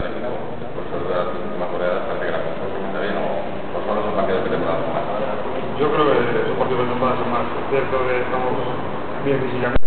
del equipo, por sobre las últimas goleadas, parece que la confianza está bien, o son los partidos que te puedan tomar. Yo creo que esos partidos no pueden ser más cierto que estamos bien físicamente.